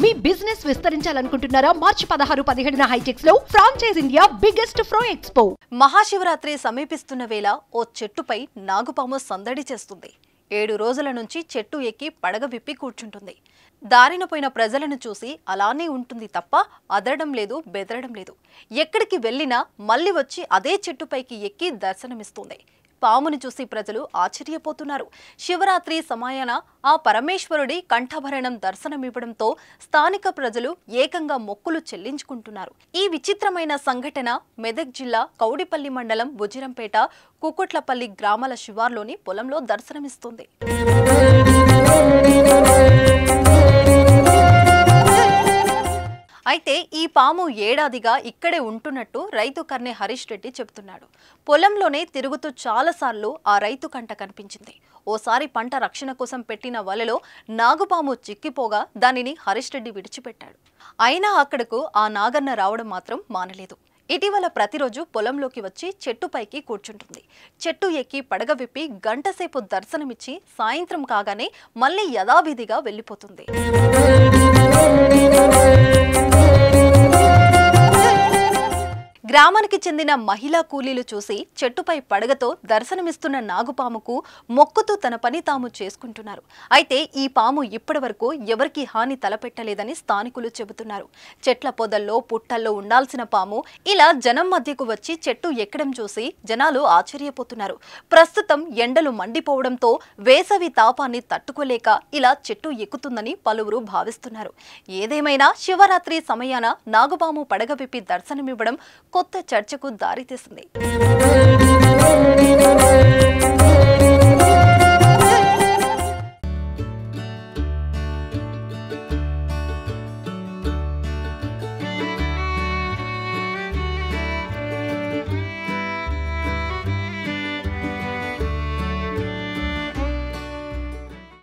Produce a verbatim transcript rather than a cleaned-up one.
మీ business విస్తరించాలనుకుంటున్నారా? మార్చి పదహారు పదిహేడున హైటెక్స్ లో ఫ్రాంచైజ్ ఇండియా బిగ్గెస్ట్ ఫ్రో ఎక్స్పో. మహాశివరాత్రి సమీపిస్తున్న వేళ ఓ చెట్టుపై నాగుపాము సందడి చేస్తుంది. ఏడు రోజుల నుంచి చెట్టు ఎక్కి పడగ విప్పి కూర్చుంటుంది. దారిన పోయిన ప్రజలను చూసి అలానే ఉంటుంది తప్ప అదరడం లేదు, బెదరడం లేదు. ఎక్కడికి వెళ్ళినా మళ్ళీ వచ్చి అదే చెట్టుపైకి ఎక్కి దర్శనమిస్తుంది. పాముని చూసి ప్రజలు ఆశ్చర్యపోతున్నారు. శివరాత్రి సమయాన ఆ పరమేశ్వరుడి కంఠభరణం దర్శనమివ్వడంతో స్థానిక ప్రజలు ఏకంగా మొక్కులు చెల్లించుకుంటున్నారు. ఈ విచిత్రమైన సంఘటన మెదక్ జిల్లా కౌడిపల్లి మండలం బుజిరంపేట కుకుట్లపల్లి గ్రామాల శివార్లోని పొలంలో దర్శనమిస్తుంది. అయితే ఈ పాము ఏడాదిగా ఇక్కడే ఉంటున్నట్టు రైతు కర్నె హరీష్ రెడ్డి చెబుతున్నాడు. పొలంలోనే తిరుగుతూ చాలాసార్లు ఆ రైతు కంట కనిపించింది. ఓసారి పంట రక్షణ కోసం పెట్టిన వలలో నాగుపాము చిక్కిపోగా దానిని హరీష్ రెడ్డి విడిచిపెట్టాడు. అయినా అక్కడకు ఆ నాగన్న రావడం మాత్రం మానలేదు. ఇటీవల ప్రతిరోజు పొలంలోకి వచ్చి చెట్టుపైకి కూర్చుంటుంది. చెట్టు ఎక్కి పడగ విప్పి గంటసేపు దర్శనమిచ్చి సాయంత్రం కాగానే మళ్ళీ యథావిధిగా వెళ్ళిపోతుంది. గ్రామానికి చెందిన మహిళా కూలీలు చూసి చెట్టుపై పడగతో దర్శనమిస్తున్న నాగుపాముకు మొక్కుతూ తన పని తాము చేసుకుంటున్నారు. అయితే ఈ పాము ఇప్పటి వరకు ఎవరికి హాని తలపెట్టలేదని స్థానికులు చెబుతున్నారు. చెట్ల పొదల్లో పుట్టల్లో ఉండాల్సిన పాము ఇలా జనం మధ్యకు వచ్చి చెట్టు ఎక్కడం చూసి జనాలు ఆశ్చర్యపోతున్నారు. ప్రస్తుతం ఎండలు మండిపోవడంతో వేసవి తాపాన్ని తట్టుకోలేక ఇలా చెట్టు ఎక్కుతుందని పలువురు భావిస్తున్నారు. ఏదేమైనా శివరాత్రి సమయాన నాగుపాము పడగ విప్పి దర్శనమివ్వడం కొత్త చర్చకు దారితీసింది.